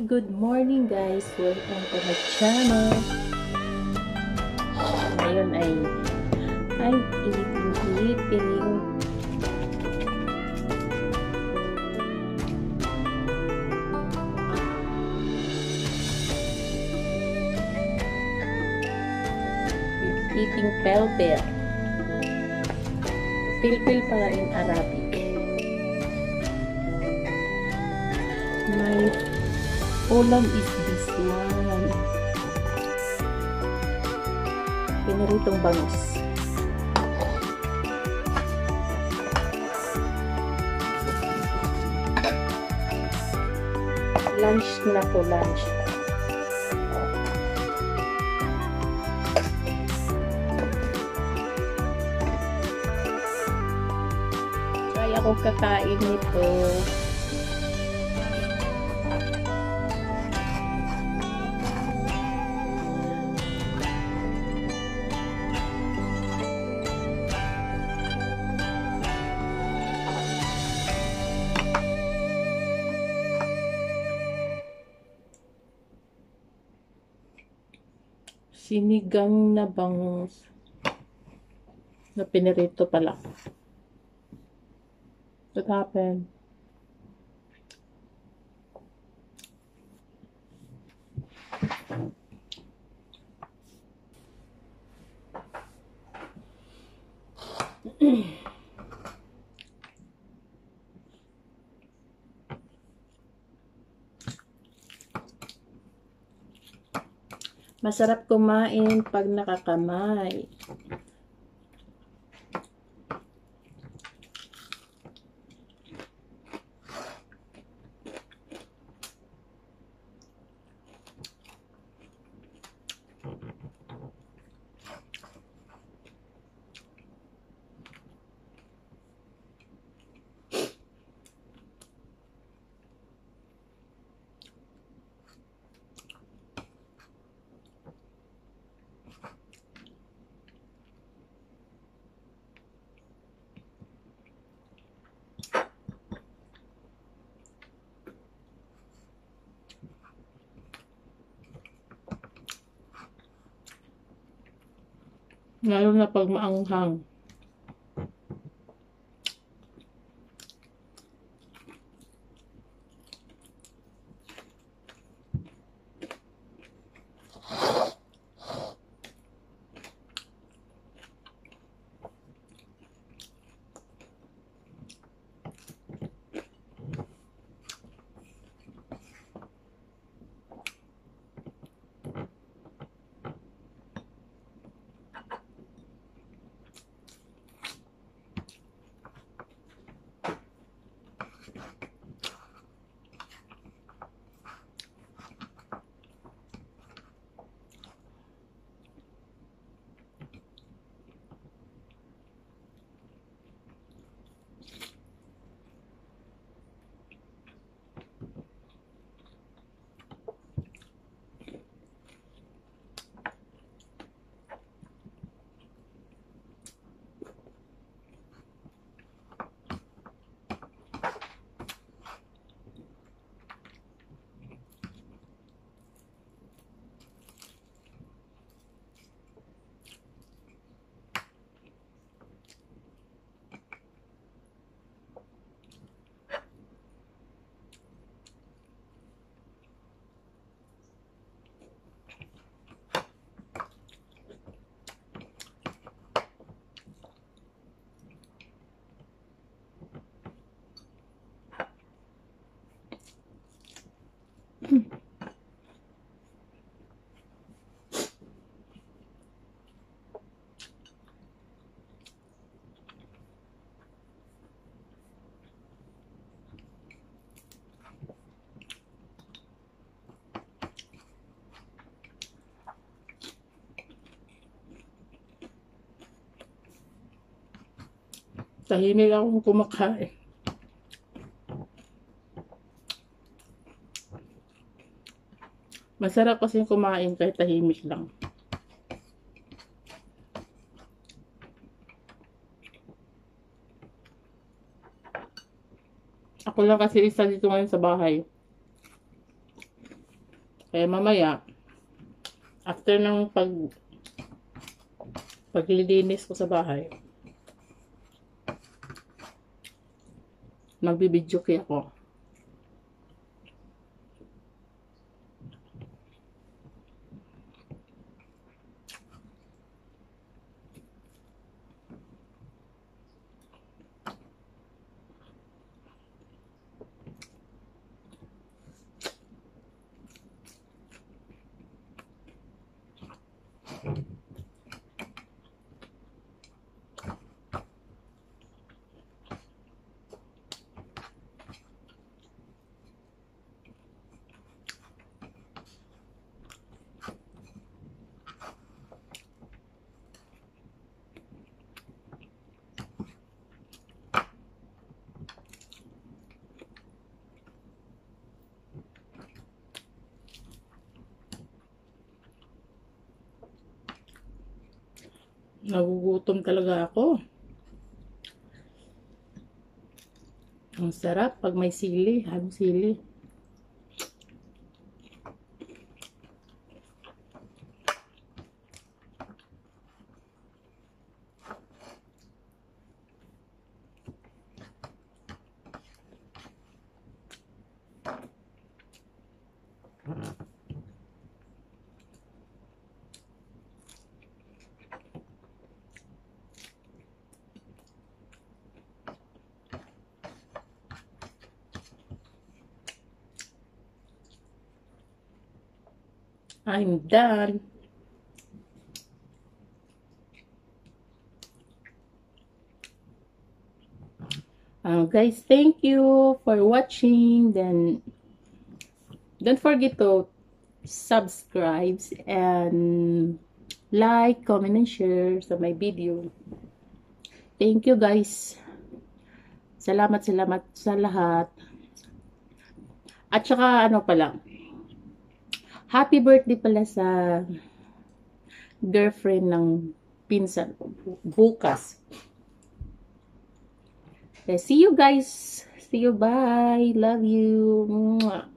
Good morning guys! Welcome to my channel. Ngayon ay I'm eating. Eating pelpel. Pilpil para in Arabic. My ulam is this one. Pinaritong bangus. Lunch na po, lunch. Try ako kakain nito. Sinigang na bangus na pinirito pala. What happened? Masarap kumain pag nakakamay. Lalo na pag maanghang. Tahimik akong kumakain. Masarap kasi kumain kahit tahimik lang. Ako lang kasi isa dito ngayon sa bahay. Kaya mamaya, after ng paglilinis ko sa bahay, magbibidyo kaya ako. Nagugutom talaga ako. Ang sarap pag may sili, halong sili. I'm done. Guys, thank you for watching. Then don't forget to subscribe and like, comment, and share sa my video. Thank you guys. Salamat sa lahat. At saka ano pala, happy birthday pala sa girlfriend ng pinsan ko bukas. See you guys. See you. Bye. Love you. Mwah.